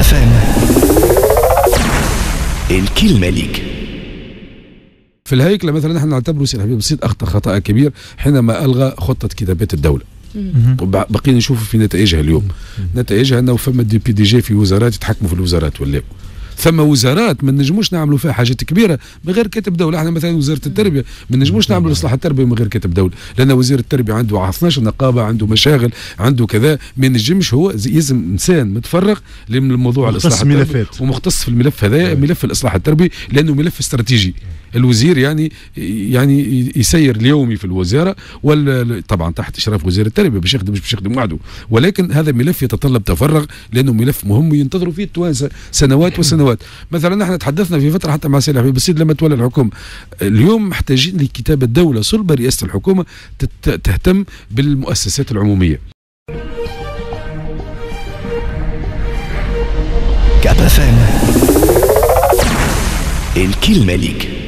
FM. الكلمة ليك. في الهيكلة مثلا نحن نعتبر سي حبيب بسيط أخطأ خطأ كبير حينما ألغى خطة كتابات الدولة. بقينا نشوف في نتائجها اليوم. نتائجها أنه فما دي بي دي جي في وزارات يتحكموا في الوزارات ولا ثم وزارات ما نجموش نعملوا فيها حاجات كبيره من غير كاتب دوله. احنا مثلا وزاره التربيه ما نجموش نعملوا اصلاح التربيه من غير كاتب دوله، لان وزير التربيه عنده 12 نقابه، عنده مشاغل، عنده كذا، ما نجمش هو يلزم انسان متفرغ للموضوع الاصلاح التربوي ومختص في الملف هذا، ملف الاصلاح التربوي، لانه ملف استراتيجي. الوزير يعني يسير اليومي في الوزاره، طبعا تحت اشراف وزير التربيه باش يخدم، مش باش يخدم وحده، ولكن هذا ملف يتطلب تفرغ لانه ملف مهم وينتظروا فيه التوانسه سنوات وسنوات. مثلا نحن تحدثنا في فتره حتى مع سي حبيب السيد لما تولى الحكومه، اليوم محتاجين لكتابه دوله صلبه رئاسه الحكومه تهتم بالمؤسسات العموميه. كاب FM. الكلمة ليك.